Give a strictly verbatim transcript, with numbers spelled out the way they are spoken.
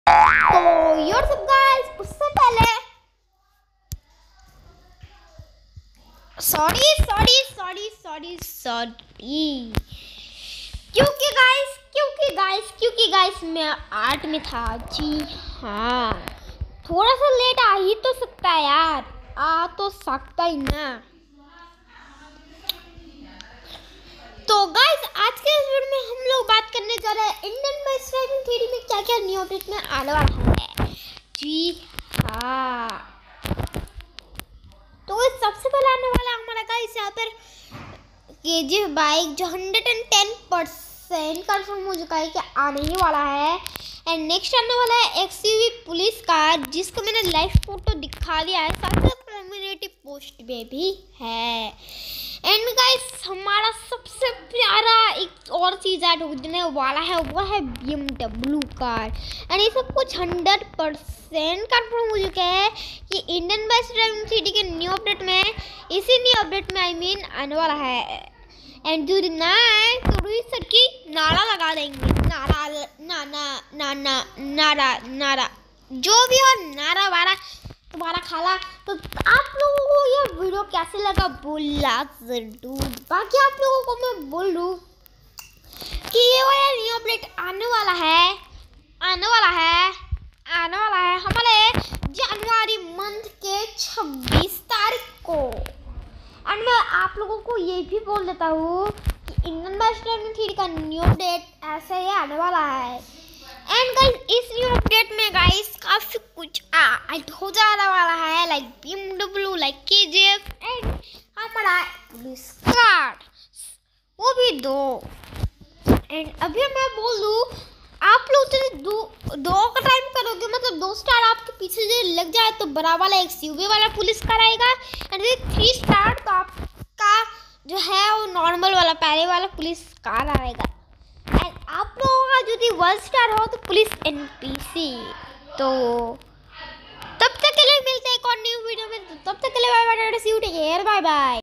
तो योर सब गाइस, उससे पहले sorry sorry sorry sorry sorry क्योंकि गाइस क्योंकि गाइस क्योंकि गाइस मैं आर्ट में था। जी हाँ, थोड़ा सा लेट आ ही तो सकता है यार, आ तो सकता ही ना। तो गाइस आज के इस वीडियो में हम लोग बात करने जा रहे हैं इंडियन बेस्ट राइटिंग थ्योरी में क्या क्या न्यू अपडेट में आने वाला है। जी हाँ, तो सबसे पहले आने वाला हमारा गाइस यहाँ पर केजीएफ बाइक जो hundred and ten percent confirm हो चुका है कि आने ही वाला है। एंड नेक्स्ट आने वाला है एक्सयूवी पुलिस कार, जिसको मैंने लाइव फोटो दिखा दिया है, साथ ही कम्युनिटी पोस्ट में भी है। एंड गाइस हमारा सबसे प्यारा एक और चीज़ ऐड होने वाला है, वो है बीएमडब्ल्यू कार। एंड ये सब कुछ हंड्रेड परसेंट कन्फर्म हो चुका है कि इंडियन बेस्ट राइटिंग थ्योरी के न्यू अपडेट में, इसी न्यू अपडेट में आई मीन आने वाला है। एंड जो ना है तो रोहित सर की नारा लगा देंगे, नारा नाना नाना नारा नारा जो भी हो, नारा वारा तुम्हारा खाला। तो आप लोगों को ये वीडियो कैसे लगा बोला जरूर। बाकी आप लोगों को मैं बोल दूँ कि ये वाला न्यू अपडेट आने वाला है आने वाला है आने वाला है हमारे जनवरी मंथ के छब्बीस तारीख को। एंड मैं आप लोगों को ये भी बोल देता हूँ कि इंडियन बेस्ट राइटिंग थ्योरी का न्यू अपडेट ऐसे ही आने वाला है। एंड गाइस इस न्यू अपडेट में गाइस काफ़ी कुछ ऐड हो जाने वाला है, like BMW, like KGF and हमारा पुलिस कार, वो भी दो। एंड अभी मैं बोल दूँ, आप लोग तो दो दो का टाइम करोगे, मतलब दो स्टार आपके पीछे जो लग जाए तो बड़ा वाला एक्सयूवी वाला पुलिस कार आएगा। एंड थ्री स्टार तो आपका जो है वो नॉर्मल वाला पहले वाला पुलिस कार आएगा। एंड आप लोगों का यदि वन स्टार हो तो पुलिस एनपीसी। तो तब तक के लिए मिलते हैं एक और न्यू वीडियो में, तो तब तक के लिए bye bye, see you, take care, bye bye.